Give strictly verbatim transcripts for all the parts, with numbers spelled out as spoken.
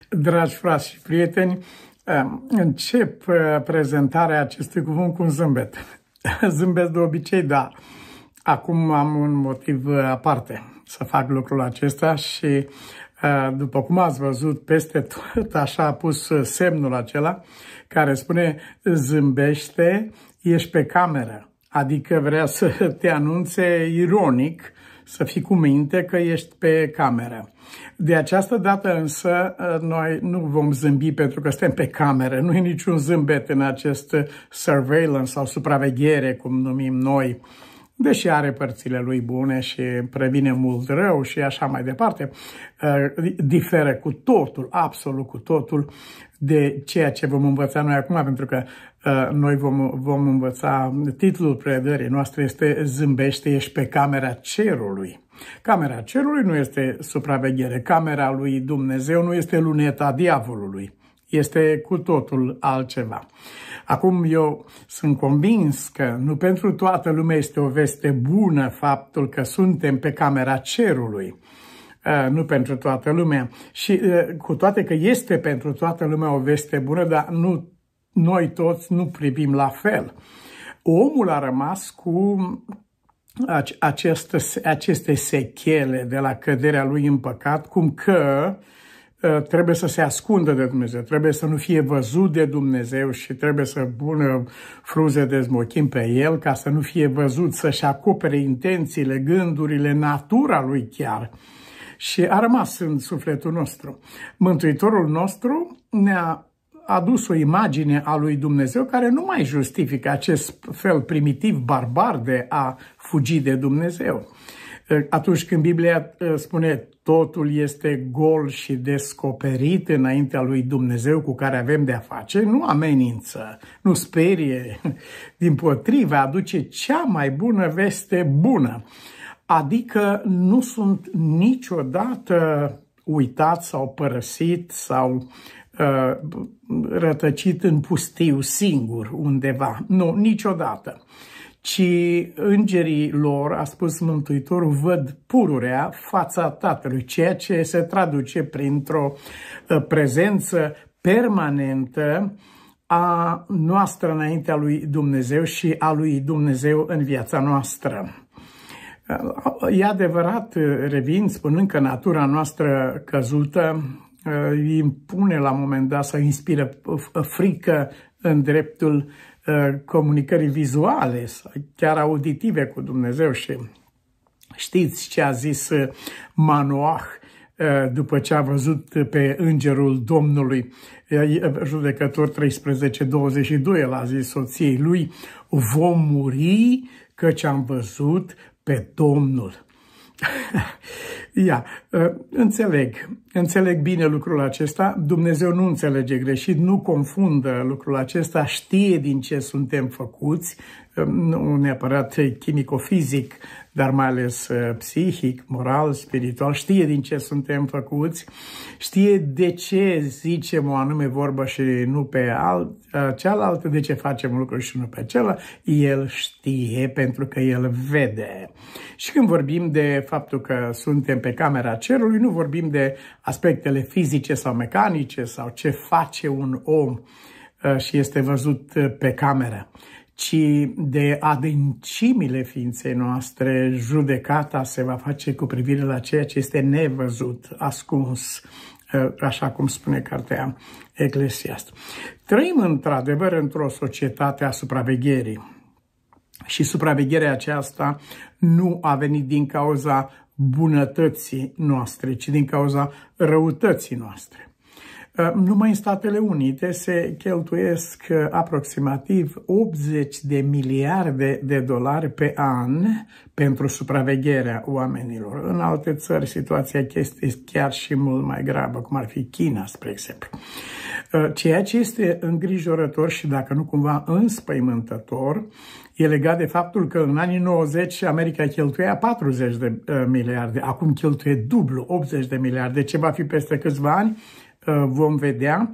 Dragi frați și prieteni, încep prezentarea acestui cuvânt cu un zâmbet. Zâmbesc de obicei, dar acum am un motiv aparte să fac lucrul acesta și, după cum ați văzut, peste tot așa a pus semnul acela care spune zâmbește, ești pe cameră. Adică vrea să te anunțe ironic, să fii cu minte că ești pe cameră. De această dată însă noi nu vom zâmbi pentru că suntem pe cameră. Nu e niciun zâmbet în acest surveillance sau supraveghere, cum numim noi, deși are părțile lui bune și previne mult rău și așa mai departe, diferă cu totul, absolut cu totul de ceea ce vom învăța noi acum, pentru că noi vom, vom învăța, titlul predării noastre este Zâmbește, ești pe camera cerului. Camera cerului nu este supraveghere, camera lui Dumnezeu nu este luneta diavolului, este cu totul altceva. Acum eu sunt convins că nu pentru toată lumea este o veste bună faptul că suntem pe camera cerului. Nu pentru toată lumea. Și cu toate că este pentru toată lumea o veste bună, dar nu, noi toți nu privim la fel. Omul a rămas cu aceste, aceste sechele de la căderea lui în păcat, cum că trebuie să se ascundă de Dumnezeu, trebuie să nu fie văzut de Dumnezeu și trebuie să pună fruze de smochin pe el ca să nu fie văzut, să-și acopere intențiile, gândurile, natura lui chiar. Și a rămas în sufletul nostru. Mântuitorul nostru ne-a adus o imagine a lui Dumnezeu care nu mai justifică acest fel primitiv, barbar de a fugi de Dumnezeu. Atunci când Biblia spune totul este gol și descoperit înaintea lui Dumnezeu cu care avem de-a face, nu amenință, nu sperie, dimpotrivă, aduce cea mai bună veste bună. Adică nu sunt niciodată uitat sau părăsit sau uh, rătăcit în pustiu singur undeva. Nu, niciodată. Ci îngerii lor, a spus Mântuitorul, văd pururea fața Tatălui, ceea ce se traduce printr-o uh, prezență permanentă a noastră înaintea lui Dumnezeu și a lui Dumnezeu în viața noastră. E adevărat, revin, spunând că natura noastră căzută îi impune la un moment dat să inspire frică în dreptul comunicării vizuale sau chiar auditive cu Dumnezeu. Și știți ce a zis Manoah după ce a văzut pe îngerul Domnului, Judecători treisprezece douăzeci și doi, el a zis soției lui, vom muri căci am văzut pe Domnul. Ia, înțeleg, înțeleg bine lucrul acesta, Dumnezeu nu înțelege greșit, nu confundă lucrul acesta, știe din ce suntem făcuți, nu neapărat chimico-fizic, dar mai ales psihic, moral, spiritual, știe din ce suntem făcuți, știe de ce zicem o anume vorbă și nu pe alt, cealaltă, de ce facem un lucru și nu pe celălalt, el știe pentru că el vede. Și când vorbim de faptul că suntem pe camera cerului, nu vorbim de aspectele fizice sau mecanice sau ce face un om și este văzut pe cameră, ci de adâncimile ființei noastre, judecata se va face cu privire la ceea ce este nevăzut, ascuns, așa cum spune cartea Eclesiast. Trăim într-adevăr într-o societate a supravegherii și supravegherea aceasta nu a venit din cauza bunătății noastre, ci din cauza răutății noastre. Numai în Statele Unite se cheltuiesc aproximativ optzeci de miliarde de dolari pe an pentru supravegherea oamenilor. În alte țări situația este chiar și mult mai gravă, cum ar fi China, spre exemplu. Ceea ce este îngrijorător și dacă nu cumva înspăimântător, e legat de faptul că în anii nouăzeci America cheltuia patruzeci de miliarde, acum cheltuie dublu, optzeci de miliarde. Ce va fi peste câțiva ani? Vom vedea.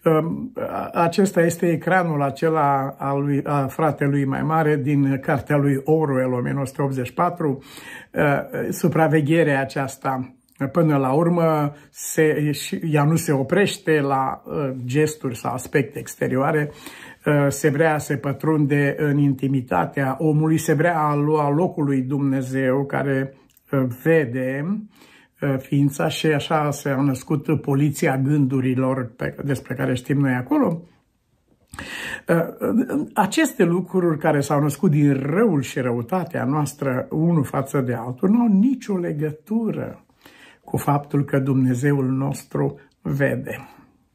Acesta este ecranul acela al lui, a fratelui mai mare din cartea lui Orwell, o mie nouă sute optzeci și patru. Supravegherea aceasta Până la urmă, se, ea nu se oprește la uh, gesturi sau aspecte exterioare, uh, se vrea să pătrunde în intimitatea omului, se vrea a lua locul lui Dumnezeu care uh, vede uh, ființa și așa s-a născut poliția gândurilor pe, despre care știm noi acolo. Aceste lucruri care s-au născut din răul și răutatea noastră unul față de altul nu au nicio legătură cu faptul că Dumnezeul nostru vede.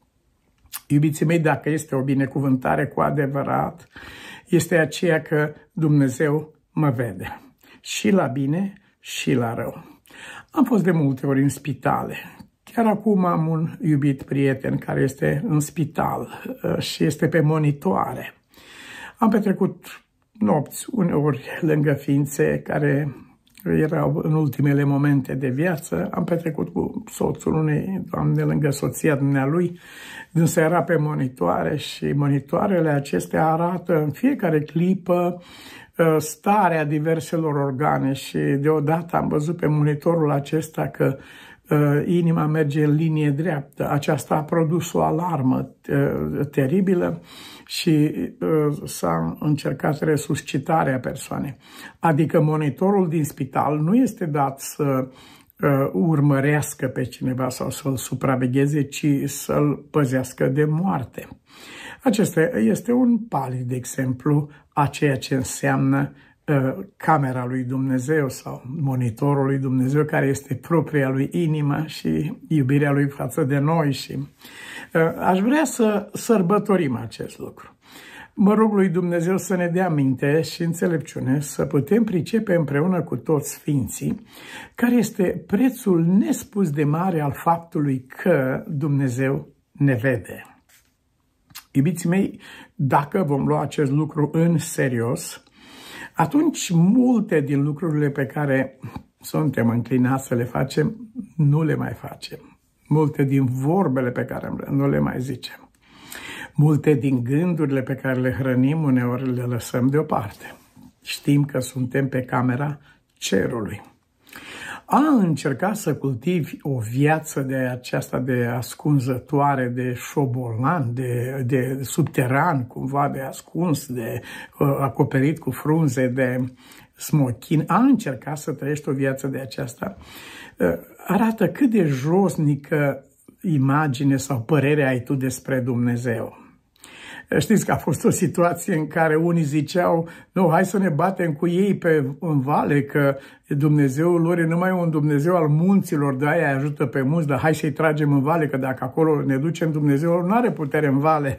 Iubiții mei, dacă este o binecuvântare cu adevărat, este aceea că Dumnezeu mă vede și la bine și la rău. Am fost de multe ori în spitale. Chiar acum am un iubit prieten care este în spital și este pe monitoare. Am petrecut nopți uneori lângă ființe care erau în ultimele momente de viață. Am petrecut cu soțul unei doamne lângă soția dumnealui. Dânsa era pe monitoare și monitoarele acestea arată în fiecare clipă starea diverselor organe și deodată am văzut pe monitorul acesta că inima merge în linie dreaptă. Aceasta a produs o alarmă teribilă și s-a încercat resuscitarea persoanei. Adică monitorul din spital nu este dat să urmărească pe cineva sau să-l supravegheze, ci să-l păzească de moarte. Acesta este un palid exemplu a ceea ce înseamnă camera lui Dumnezeu sau monitorul lui Dumnezeu, care este propria lui inimă și iubirea lui față de noi. Și aș vrea să sărbătorim acest lucru. Mă rog lui Dumnezeu să ne dea minte și înțelepciune să putem pricepe împreună cu toți sfinții care este prețul nespus de mare al faptului că Dumnezeu ne vede. Iubiții mei, dacă vom lua acest lucru în serios, atunci multe din lucrurile pe care suntem înclinați să le facem, nu le mai facem. Multe din vorbele pe care nu le mai zicem. Multe din gândurile pe care le hrănim, uneori le lăsăm deoparte. Știm că suntem pe camera cerului. A încerca să cultivi o viață de aceasta de ascunzătoare, de șobolan, de, de subteran, cumva de ascuns, de uh, acoperit cu frunze, de smochin, a încerca să trăiești o viață de aceasta, uh, arată cât de josnică imagine sau părere ai tu despre Dumnezeu. Știți că a fost o situație în care unii ziceau, nu, hai să ne batem cu ei pe, în vale, că Dumnezeul lor e numai un Dumnezeu al munților, de aia ajută pe munți, dar hai să-i tragem în vale, că dacă acolo ne ducem, Dumnezeul nu are putere în vale.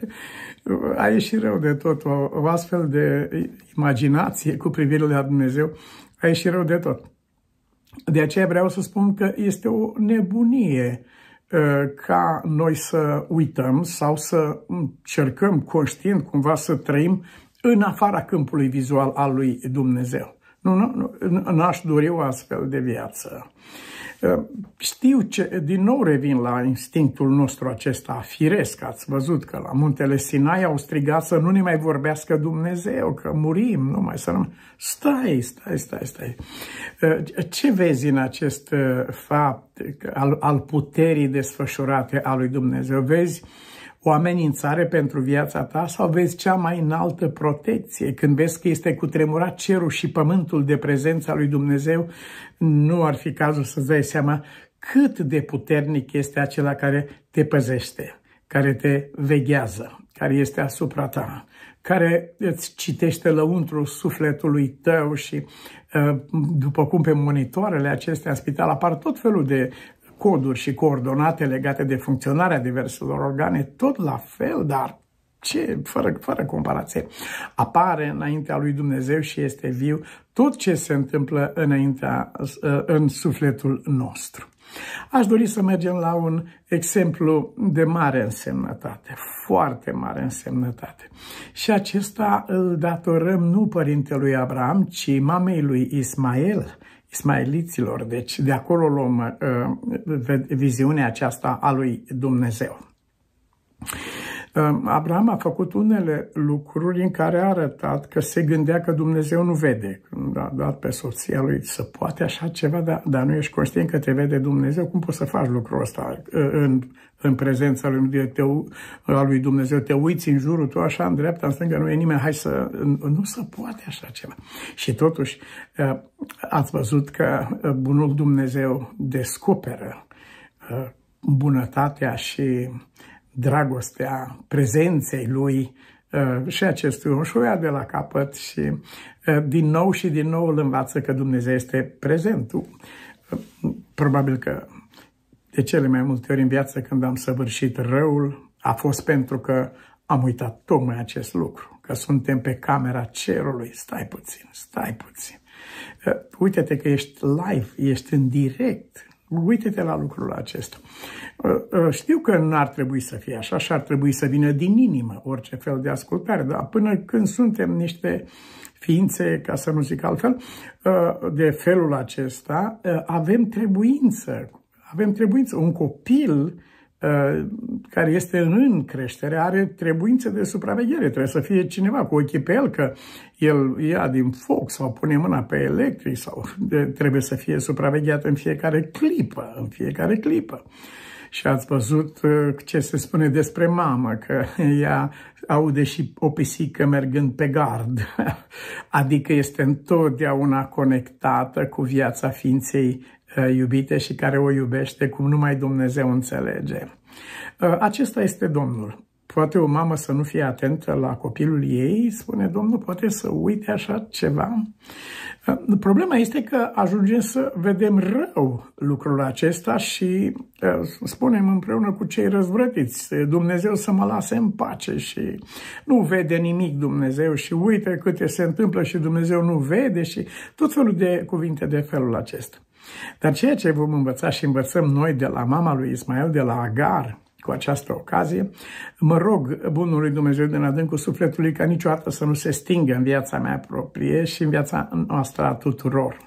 A ieșit rău de tot, o, o astfel de imaginație cu privire la Dumnezeu, a ieșit rău de tot. De aceea vreau să spun că este o nebunie ca noi să uităm sau să încercăm conștient cumva să trăim în afara câmpului vizual al lui Dumnezeu. Nu, nu, nu n-aș dori o astfel de viață. Știu ce, din nou revin la instinctul nostru acesta firesc, ați văzut că la muntele Sinai au strigat să nu ne mai vorbească Dumnezeu, că murim, nu mai să nu... Stai, stai, stai, stai. Ce vezi în acest fapt al, al puterii desfășurate a lui Dumnezeu? Vezi o amenințare pentru viața ta sau vezi cea mai înaltă protecție? Când vezi că este cutremurat cerul și pământul de prezența lui Dumnezeu, nu ar fi cazul să-ți dai seama cât de puternic este acela care te păzește, care te veghează, care este asupra ta, care îți citește lăuntru sufletului tău și după cum pe monitoarele acestea în spital apar tot felul de coduri și coordonate legate de funcționarea diverselor organe, tot la fel, dar ce, fără, fără comparație, apare înaintea lui Dumnezeu și este viu tot ce se întâmplă înaintea, în sufletul nostru. Aș dori să mergem la un exemplu de mare însemnătate, foarte mare însemnătate. Și acesta îl datorăm nu părintelui Abraham, ci mamei lui Ismael, ismaeliților. Deci de acolo luăm uh, viziunea aceasta a lui Dumnezeu. Abraham a făcut unele lucruri în care a arătat că se gândea că Dumnezeu nu vede. Când a dat pe soția lui, să poate așa ceva, dar, dar nu ești conștient că te vede Dumnezeu, cum poți să faci lucrul ăsta în, în prezența lui, te, a lui Dumnezeu? Te uiți în jurul tău, așa, în dreapta, în stânga, nu e nimeni, hai să... Nu se poate așa ceva. Și totuși, ați văzut că bunul Dumnezeu descoperă bunătatea și dragostea prezenței lui și acestui om și o ia de la capăt și din nou și din nou îl învață că Dumnezeu este prezent. Probabil că de cele mai multe ori în viață când am săvârșit răul a fost pentru că am uitat tocmai acest lucru, că suntem pe camera cerului. Stai puțin, stai puțin. Uite-te că ești live, ești în direct. Uite-te la lucrul acesta. Știu că nu ar trebui să fie așa și ar trebui să vină din inimă orice fel de ascultare, dar până când suntem niște ființe, ca să nu zic altfel, de felul acesta, avem trebuință. Avem trebuință. Un copil care este în creștere are trebuință de supraveghere. Trebuie să fie cineva cu ochii pe el, că el ia din foc sau pune mâna pe electric sau trebuie să fie supravegheat în fiecare clipă, în fiecare clipă. Și ați văzut ce se spune despre mamă, că ea aude și o pisică mergând pe gard. Adică este întotdeauna conectată cu viața ființei iubite și care o iubește cum numai Dumnezeu înțelege. Acesta este Domnul. Poate o mamă să nu fie atentă la copilul ei, spune Domnul, poate să uite așa ceva. Problema este că ajungem să vedem rău lucrul acesta și spunem împreună cu cei răzvrătiți, Dumnezeu să mă lase în pace și nu vede nimic Dumnezeu și uite câte se întâmplă și Dumnezeu nu vede și tot felul de cuvinte de felul acesta. Dar ceea ce vom învăța și învățăm noi de la mama lui Ismael, de la Agar, cu această ocazie, mă rog bunului Dumnezeu din adâncul sufletului ca niciodată să nu se stingă în viața mea proprie și în viața noastră a tuturor.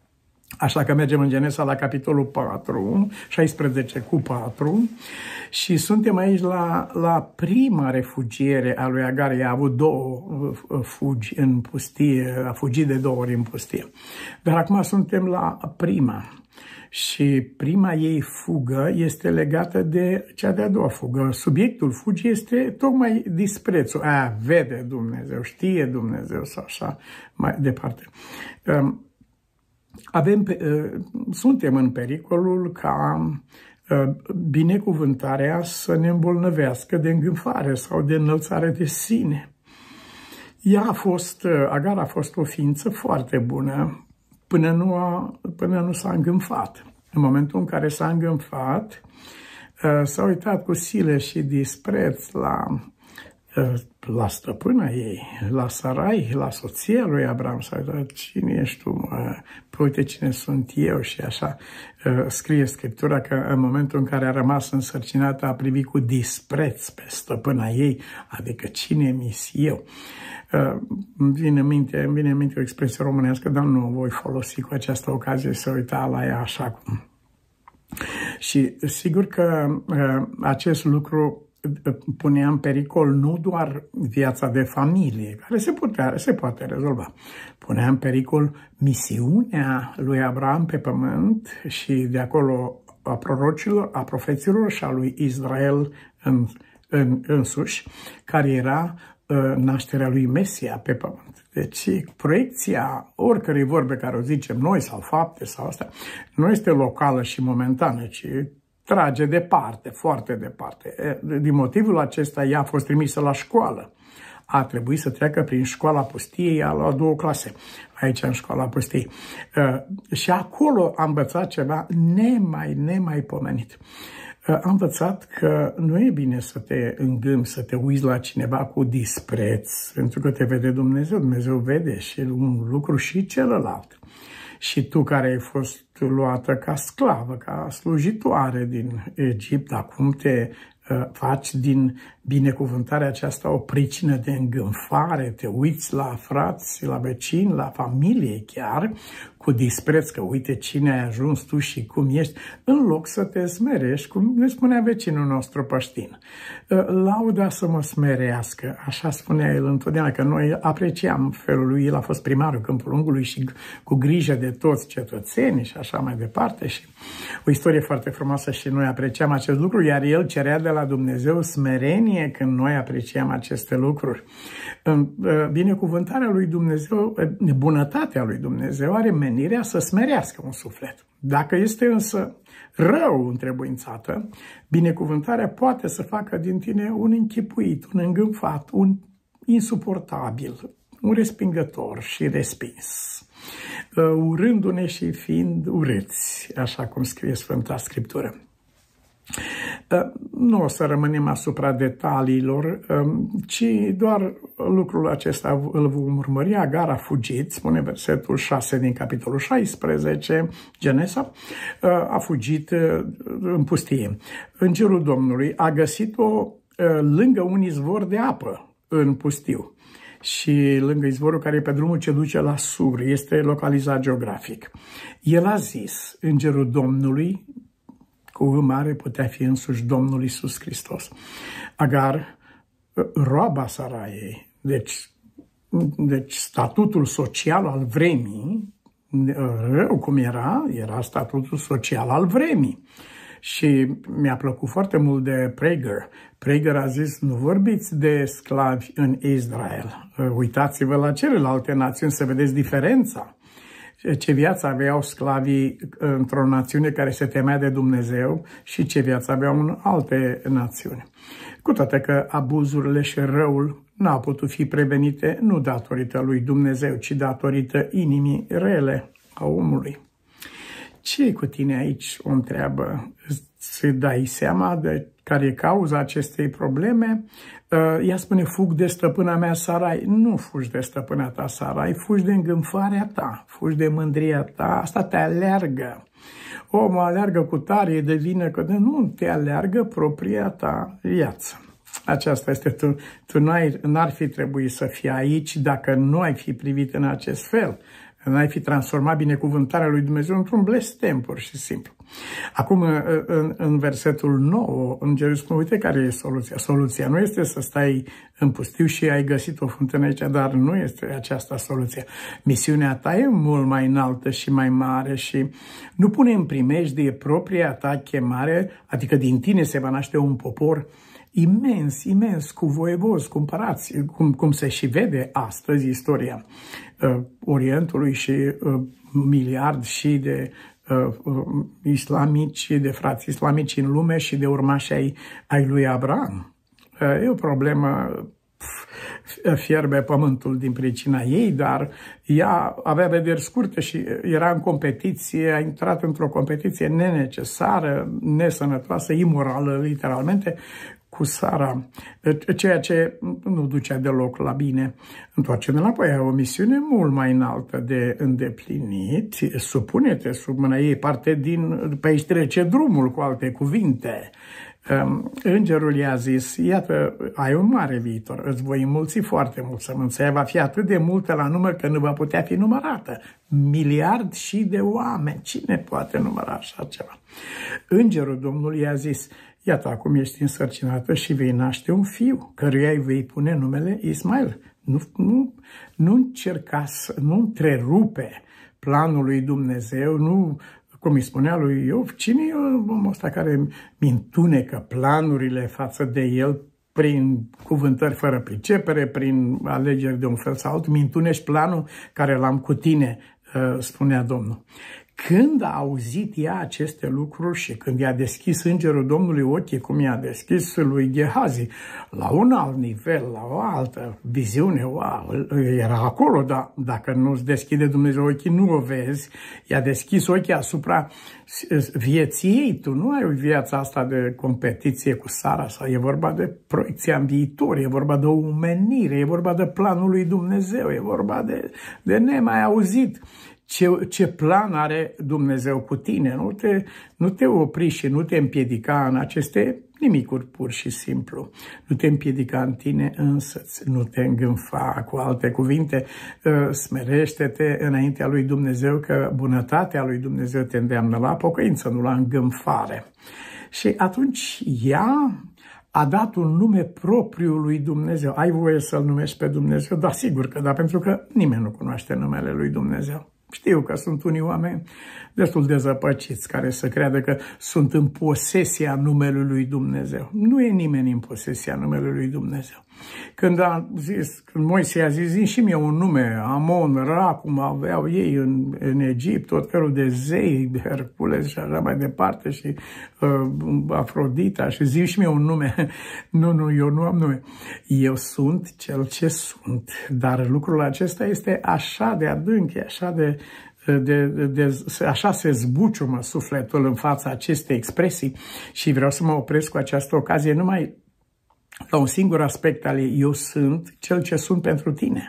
Așa că mergem în Genesa la capitolul patru, șaisprezece cu patru și suntem aici la, la prima refugiere a lui Agar. Ea a avut două fugi în pustie, a fugit de două ori în pustie. Dar acum suntem la prima. Și prima ei fugă este legată de cea de-a doua fugă. Subiectul fugii este tocmai disprețul. Aia vede Dumnezeu, știe Dumnezeu sau așa mai departe. Avem, suntem în pericolul ca binecuvântarea să ne îmbolnăvească de îngânfare sau de înălțare de sine. Ea a fost, Agar a fost o ființă foarte bună până nu, a, până nu s-a îngânfat. În momentul în care s-a îngânfat, s-a uitat cu sile și dispreț la, la stăpâna ei, la Sarai, la soția lui Abraham. S-a uitat, cine ești tu? Mă? Păi uite cine sunt eu și așa. Scrie Scriptura că în momentul în care a rămas însărcinată a privit cu dispreț pe stăpâna ei, adică cine mi-s eu? Îmi vine în minte, îmi vine în minte o expresie românească, dar nu o voi folosi cu această ocazie să uita la ea așa cum. Și sigur că acest lucru punea în pericol nu doar viața de familie, care se, putea, se poate rezolva, punea în pericol misiunea lui Abraham pe pământ și de acolo a prorocilor, a profeților și a lui Israel în, în, însuși, care era nașterea lui Mesia pe pământ. Deci proiecția oricărei vorbe care o zicem noi sau fapte sau asta, nu este locală și momentană, ci trage departe, foarte departe. Din motivul acesta ea a fost trimisă la școală. A trebuit să treacă prin școala pustiei, a luat două clase aici în școala pustiei. Și acolo a învățat ceva nemai, nemaipomenit. Am învățat că nu e bine să te îngâmi, să te uiți la cineva cu dispreț, pentru că te vede Dumnezeu, Dumnezeu vede și un lucru și celălalt. Și tu care ai fost luată ca sclavă, ca slujitoare din Egipt, acum te uh, faci din binecuvântarea aceasta o pricină de îngânfare, te uiți la frați, la vecini, la familie chiar, cu dispreț că uite cine ai ajuns tu și cum ești, în loc să te smerești, cum ne spunea vecinul nostru Păștin. Lauda să mă smerească, așa spunea el întotdeauna, că noi apreciam felul lui, el a fost primarul Câmpul Ungului și cu grijă de toți cetățenii și așa mai departe și o istorie foarte frumoasă și noi apreciam acest lucru, iar el cerea de la Dumnezeu smerenie când noi apreciam aceste lucruri. Binecuvântarea lui Dumnezeu, bunătatea lui Dumnezeu are menirea să smerească un suflet. Dacă este însă rău întrebuințată, binecuvântarea poate să facă din tine un închipuit, un îngânfat, un insuportabil, un respingător și respins, urându-ne și fiind urâți, așa cum scrie Sfânta Scriptură. Nu o să rămânem asupra detaliilor, ci doar lucrul acesta îl vom urmări. Agar a fugit, spune versetul șase din capitolul șaisprezece, Genesa, a fugit în pustie. Îngerul Domnului a găsit-o lângă un izvor de apă în pustiu și lângă izvorul care e pe drumul ce duce la Sur, este localizat geografic. El a zis, Îngerul Domnului, cu U mare putea fi însuși Domnul Iisus Hristos. Agar, roaba Saraiei, deci, deci statutul social al vremii, rău cum era, era statutul social al vremii. Și mi-a plăcut foarte mult de Prager. Prager a zis, nu vorbiți de sclavi în Israel. Uitați-vă la celelalte națiuni să vedeți diferența. Ce viață aveau sclavii într-o națiune care se temea de Dumnezeu și ce viață aveau în alte națiuni. Cu toate că abuzurile și răul n-au putut fi prevenite nu datorită lui Dumnezeu, ci datorită inimii rele a omului. Ce e cu tine aici? O întreabă. Să dai seama de care e cauza acestei probleme? Ea spune, fug de stăpâna mea Sarai. Nu fugi de stăpâna ta Sarai, fugi de îngânfarea ta, fugi de mândria ta, asta te aleargă. Omul aleargă cu tare de vină, că nu te aleargă propria ta viață. Aceasta este, tu, tu n-ar fi trebuit să fii aici dacă nu ai fi privit în acest fel. N-ai fi transformat binecuvântarea lui Dumnezeu într-un blestem, pur și simplu. Acum, în, în versetul nouă, Îngerul spune, uite care e soluția. Soluția nu este să stai în pustiu și ai găsit o fântână aici, dar nu este aceasta soluția. Misiunea ta e mult mai înaltă și mai mare și nu pune în primejdie propria ta chemare, adică din tine se va naște un popor imens, imens, cu voievozi, cu împărați, cum, cum se și vede astăzi istoria uh, Orientului și uh, miliard și de uh, uh, islamici, de frați islamici în lume și de urmași ai, ai lui Abraham. Uh, e o problemă, pf, fierbe pământul din pricina ei, dar ea avea vederi scurte și era în competiție, a intrat într-o competiție nenecesară, nesănătoasă, imorală, literalmente, cu Sara, ceea ce nu ducea deloc la bine. Întoarce-ne înapoi, ai o misiune mult mai înaltă de îndeplinit, supune-te sub mâna ei, parte din, pe aici trece drumul, cu alte cuvinte. Îngerul i-a zis, iată, ai un mare viitor, îți voi înmulți foarte mult, sămânța va fi atât de multă la număr că nu va putea fi numărată. Miliard și de oameni, cine poate număra așa ceva? Îngerul Domnului i-a zis, iată, acum ești însărcinată și vei naște un fiu, căruia îi vei pune numele Ismail. Nu, nu, nu încerca să, nu întrerupe planul lui Dumnezeu, nu, cum îi spunea lui Iov, cine e omul ăsta care mintunecă planurile față de el prin cuvântări fără pricepere, prin alegeri de un fel sau altul, mintunești planul care l-am cu tine, spunea Domnul. Când a auzit ea aceste lucruri și când i-a deschis Îngerul Domnului ochii, cum i-a deschis lui Gehazi, la un alt nivel, la o altă viziune, wow, era acolo, dar dacă nu-ți deschide Dumnezeu ochii, nu o vezi, i-a deschis ochii asupra vieții ei. Tu nu ai viața asta de competiție cu Sara, sau e vorba de proiecția în viitor, e vorba de o umenire, e vorba de planul lui Dumnezeu, e vorba de, de nemai auzit. Ce, ce plan are Dumnezeu cu tine? Nu te, nu te opri și nu te împiedica în aceste nimicuri pur și simplu. Nu te împiedica în tine însăți, nu te îngânfa, cu alte cuvinte, smerește-te înaintea lui Dumnezeu, că bunătatea lui Dumnezeu te îndeamnă la pocăință, nu la îngânfare. Și atunci ea a dat un nume propriu lui Dumnezeu. Ai voie să-L numești pe Dumnezeu? Da, sigur că da, pentru că nimeni nu cunoaște numele lui Dumnezeu. Știu că sunt unii oameni destul de zăpăciți care să creadă că sunt în posesia numelui lui Dumnezeu. Nu e nimeni în posesia numelui lui Dumnezeu. Când a zis, când Moise a zis, zi și mie un nume, Amon, Ra, cum aveau ei în, în Egipt, tot felul de zei, Hercules și așa mai departe, și uh, Afrodita, și zi și mie un nume. Nu, nu, eu nu am nume. Eu sunt cel ce sunt, dar lucrul acesta este așa de adânc, e așa de De, de, de, așa se zbuciumă sufletul în fața acestei expresii și vreau să mă opresc cu această ocazie numai la un singur aspect al ei. Eu sunt cel ce sunt pentru tine.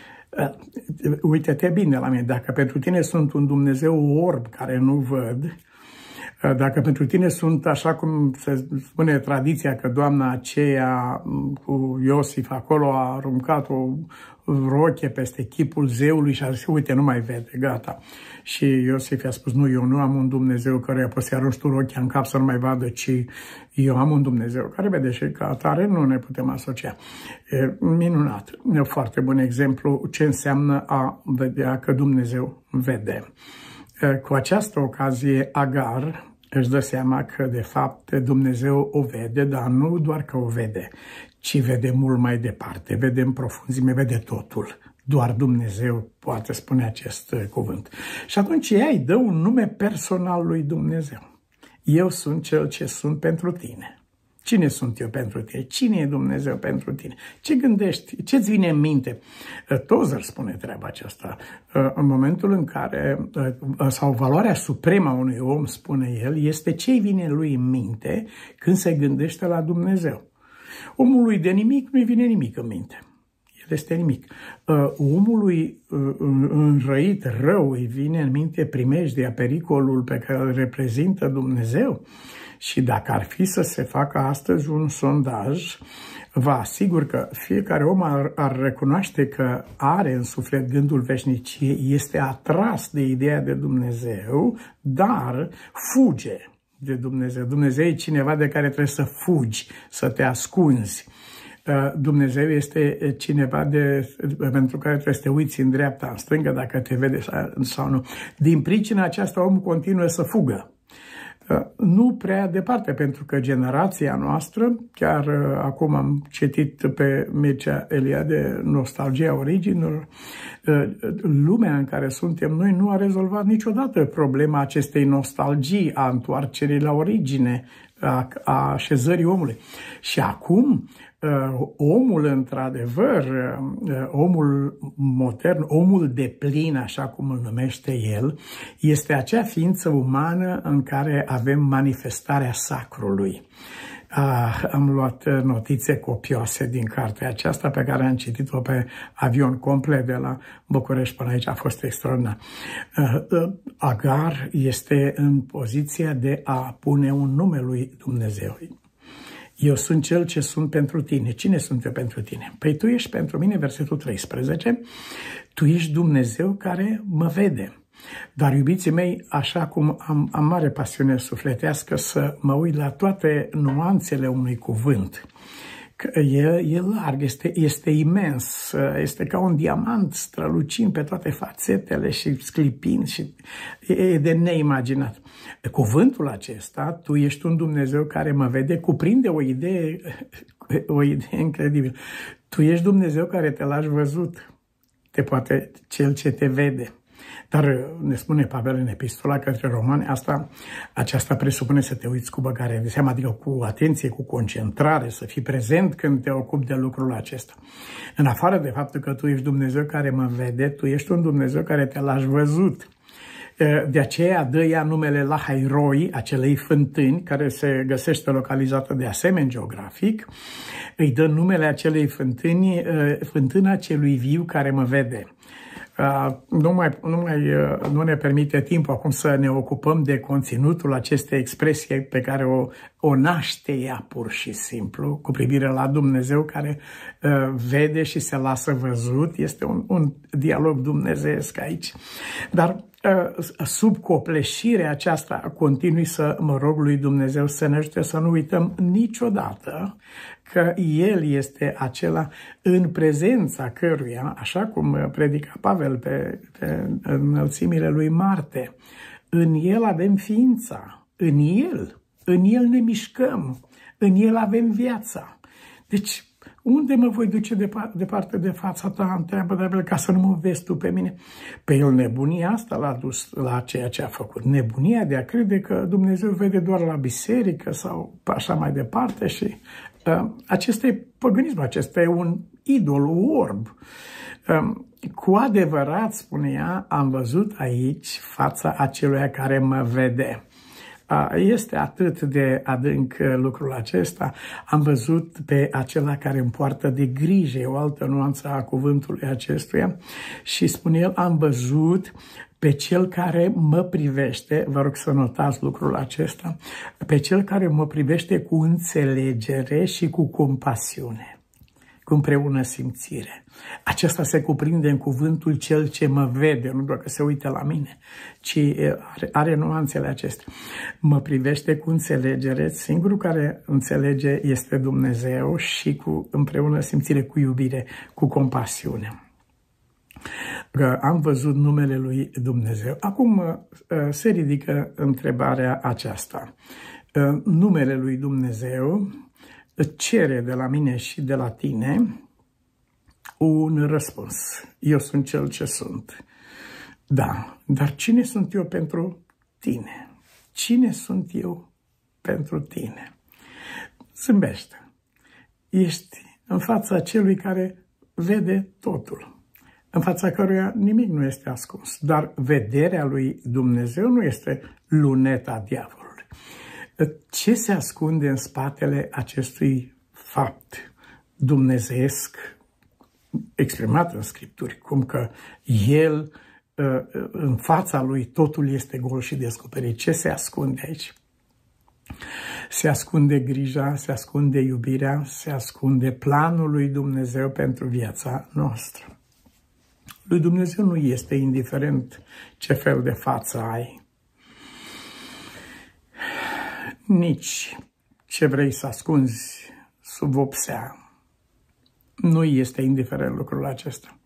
Uite-te bine la mine, dacă pentru tine sunt un Dumnezeu orb care nu văd, dacă pentru tine sunt, așa cum se spune tradiția, că doamna aceea cu Iosif acolo a aruncat o roche peste chipul zeului și a zis, uite, nu mai vede, gata. Și Iosif i-a spus, nu, eu nu am un Dumnezeu care poți să arunci tu rochea în cap să nu mai vadă, ci eu am un Dumnezeu care vede, și ca atare nu ne putem asocia. E minunat, e foarte bun exemplu ce înseamnă a vedea că Dumnezeu vede. Cu această ocazie, Agar își dă seama că, de fapt, Dumnezeu o vede, dar nu doar că o vede, ci vede mult mai departe, vede în profunzime, vede totul. Doar Dumnezeu poate spune acest cuvânt. Și atunci ea îi dă un nume personal lui Dumnezeu. Eu sunt cel ce sunt pentru tine. Cine sunt eu pentru tine? Cine e Dumnezeu pentru tine? Ce gândești? Ce-ți vine în minte? Tozer spune treaba aceasta. În momentul în care, sau valoarea supremă a unui om, spune el, este ce-i vine lui în minte când se gândește la Dumnezeu. Omului de nimic nu-i vine nimic în minte. El este nimic. Omului înrăit, rău, îi vine în minte primejdea, pericolul pe care îl reprezintă Dumnezeu. Și dacă ar fi să se facă astăzi un sondaj, vă asigur că fiecare om ar, ar recunoaște că are în suflet gândul veșniciei, este atras de ideea de Dumnezeu, dar fuge de Dumnezeu. Dumnezeu e cineva de care trebuie să fugi, să te ascunzi. Dumnezeu este cineva de, pentru care trebuie să te uiți în dreapta, în stânga, dacă te vede sau nu. Din pricina aceasta, omul continuă să fugă. Nu prea departe, pentru că generația noastră, chiar acum am citit pe Mircea Eliade, Nostalgia originilor, lumea în care suntem noi nu a rezolvat niciodată problema acestei nostalgii, a întoarcerii la origine, a, a așezării omului. Și acum, omul, într-adevăr, omul modern, omul deplin, așa cum îl numește el, este acea ființă umană în care avem manifestarea sacrului. Ah, am luat notițe copioase din cartea aceasta pe care am citit-o pe avion complet de la București până aici, a fost extraordinar. Agar este în poziția de a pune un nume lui Dumnezeu. Eu sunt cel ce sunt pentru tine. Cine sunt eu pentru tine? Păi tu ești pentru mine, versetul treisprezece, tu ești Dumnezeu care mă vede. Dar, iubiții mei, așa cum am, am mare pasiune sufletească să mă uit la toate nuanțele unui cuvânt, că e, e larg, este, este imens, este ca un diamant strălucind pe toate fațetele și sclipind și e de neimaginat. Cuvântul acesta, tu ești un Dumnezeu care mă vede, cuprinde o idee, o idee incredibilă. Tu ești Dumnezeu care te lași văzut, te poate cel ce te vede. Dar ne spune Pavel în epistola către Romani, asta, aceasta presupune să te uiți cu băgare de seamă, adică cu atenție, cu concentrare, să fii prezent când te ocupi de lucrul acesta. În afară de faptul că tu ești Dumnezeu care mă vede, tu ești un Dumnezeu care te lași văzut. De aceea dă ea numele Lahairoi, acelei fântâni, care se găsește localizată de asemenea geografic, îi dă numele acelei fântâni, fântâna celui viu care mă vede. Nu, mai, nu, mai, nu ne permite timpul acum să ne ocupăm de conținutul acestei expresii pe care o, o naște ea pur și simplu cu privire la Dumnezeu care uh, vede și se lasă văzut. Este un, un dialog dumnezeiesc aici. Dar uh, sub copleșirea aceasta continui să mă rog lui Dumnezeu să ne ajute să nu uităm niciodată că El este acela în prezența căruia, așa cum predica Pavel pe, pe înălțimile lui Marte, în El avem ființa, în El, în El ne mișcăm, în El avem viața. Deci, unde mă voi duce departe de fața ta, întreabă David, ca să nu mă vezi tu pe mine? Pe el nebunia asta l-a dus la ceea ce a făcut. Nebunia de a crede că Dumnezeu vede doar la biserică sau așa mai departe și uh, acesta e păgânism, acesta e un idol orb. Uh, cu adevărat, spunea, am văzut aici fața aceluia care mă vede. Este atât de adânc lucrul acesta. Am văzut pe acela care îmi poartă de grijă, o altă nuanță a cuvântului acestuia, și spune el, am văzut pe cel care mă privește, vă rog să notați lucrul acesta, pe cel care mă privește cu înțelegere și cu compasiune, cu împreună simțire. Acesta se cuprinde în cuvântul cel ce mă vede, nu doar că se uită la mine, ci are, are nuanțele acestea. Mă privește cu înțelegere, singurul care înțelege este Dumnezeu și cu împreună simțire, cu iubire, cu compasiune. Că am văzut numele lui Dumnezeu. Acum se ridică întrebarea aceasta. Numele lui Dumnezeu cere de la mine și de la tine un răspuns. Eu sunt cel ce sunt. Da, dar cine sunt eu pentru tine? Cine sunt eu pentru tine? Zâmbește. Ești în fața celui care vede totul, în fața căruia nimic nu este ascuns. Dar vederea lui Dumnezeu nu este luneta diavolului. Ce se ascunde în spatele acestui fapt dumnezeiesc exprimat în Scripturi, cum că El, în fața lui, totul este gol și descoperit. Ce se ascunde aici? Se ascunde grija, se ascunde iubirea, se ascunde planul lui Dumnezeu pentru viața noastră. Lui Dumnezeu nu este indiferent ce fel de față ai, nici ce vrei să ascunzi sub vopsea. Nu este indiferent lucrul acesta.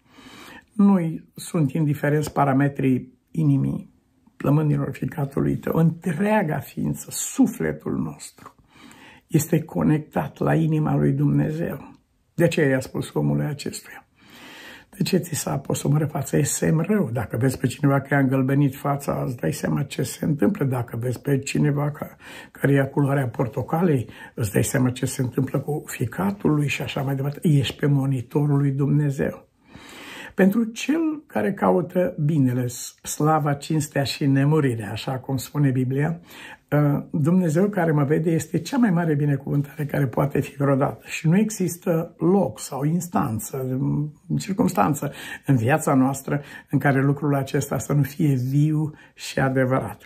Nu sunt indiferenți parametrii inimii, plămânilor fiicatului tău. Întreaga ființă, sufletul nostru, este conectat la inima lui Dumnezeu. De ce i-a spus omului acestuia? De ce ți s-a posomorât fața? E semn rău. Dacă vezi pe cineva că i-a îngălbenit fața, îți dai seama ce se întâmplă. Dacă vezi pe cineva care ia culoarea portocalei, îți dai seama ce se întâmplă cu ficatul lui și așa mai departe. Ești pe monitorul lui Dumnezeu. Pentru cel care caută binele, slava, cinstea și nemurirea, așa cum spune Biblia, Dumnezeu care mă vede este cea mai mare binecuvântare care poate fi vreodată. Și nu există loc sau instanță, circumstanță în viața noastră în care lucrul acesta să nu fie viu și adevărat.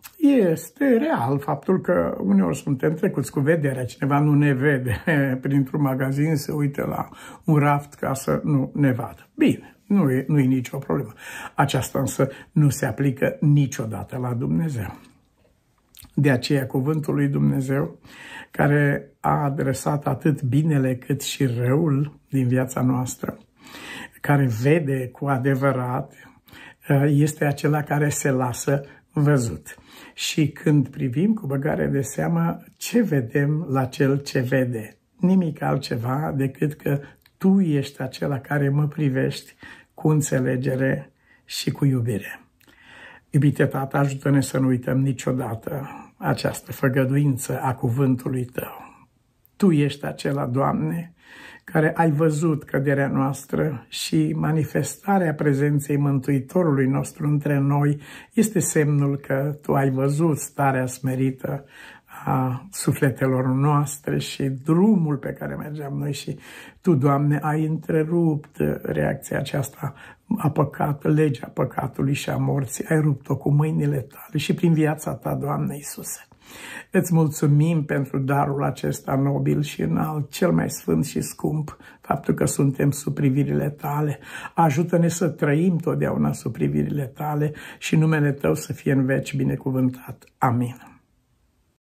Este real faptul că uneori suntem trecuți cu vederea, cineva nu ne vede printr-un magazin, se uită la un raft ca să nu ne vadă. Bine, nu e, nu e nicio problemă. Aceasta însă nu se aplică niciodată la Dumnezeu. De aceea cuvântul lui Dumnezeu, care a adresat atât binele cât și răul din viața noastră, care vede cu adevărat, este acela care se lasă văzut. Și când privim cu băgare de seamă, ce vedem la cel ce vede? Nimic altceva decât că tu ești acela care mă privești cu înțelegere și cu iubire. Iubite Tată, ajută-ne să nu uităm niciodată această făgăduință a cuvântului Tău. Tu ești acela, Doamne, care ai văzut căderea noastră și manifestarea prezenței Mântuitorului nostru între noi este semnul că Tu ai văzut starea smerită a sufletelor noastre și drumul pe care mergeam noi și Tu, Doamne, ai întrerupt reacția aceasta a păcat, legea păcatului și a morții, ai rupt-o cu mâinile tale și prin viața ta, Doamne Iisuse. Îți mulțumim pentru darul acesta nobil și înalt, cel mai sfânt și scump, faptul că suntem sub privirile tale. Ajută-ne să trăim totdeauna sub privirile tale și numele tău să fie în veci binecuvântat. Amin.